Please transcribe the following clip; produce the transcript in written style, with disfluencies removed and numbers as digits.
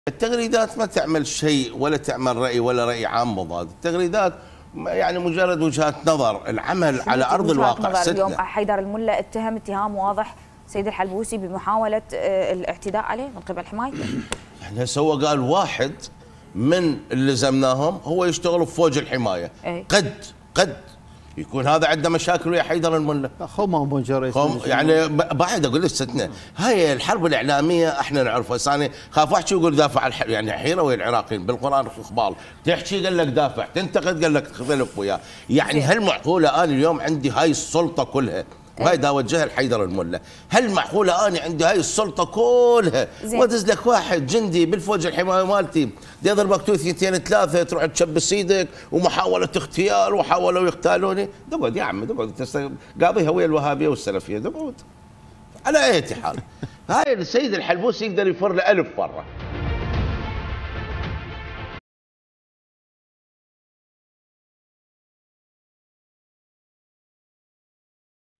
التغريدات ما تعمل شيء ولا تعمل رأي ولا رأي عام مضاد، التغريدات يعني مجرد وجهات نظر، العمل على أرض الواقع. اليوم حيدر الملا اتهم اتهام واضح سيد الحلبوسي بمحاولة الاعتداء عليه من قبل حمايته. يعني هسه قال واحد من اللي زمناهم هو يشتغل بفوج الحماية. قد يكون هذا عنده مشاكل ويا حيدر الملا. يعني بعد اقول لك ستنا هاي الحرب الاعلاميه احنا نعرفها، بس انا خاف واحد يقول دافع عن يعني حيره ويا العراقيين بالقران اخبار، تحكي قال لك دافع، تنتقد قال لك اختلف وياه، يعني هل معقوله انا اليوم عندي هاي السلطه كلها؟ وهي دا وجهها لحيدر الملا، هل معقوله انا عندي هاي السلطه كلها وادز لك واحد جندي بالفوج الحمايه مالتي يضربك توثيتين ثلاثه تروح تشبس ايدك ومحاوله اغتيال وحاولوا يغتالوني؟ اقعد يا عم اقعد قاضيها ويا الوهابيه والسلفيه، اقعد على اي حال. هاي السيد الحلبوسي يقدر يفر له 1000 مره.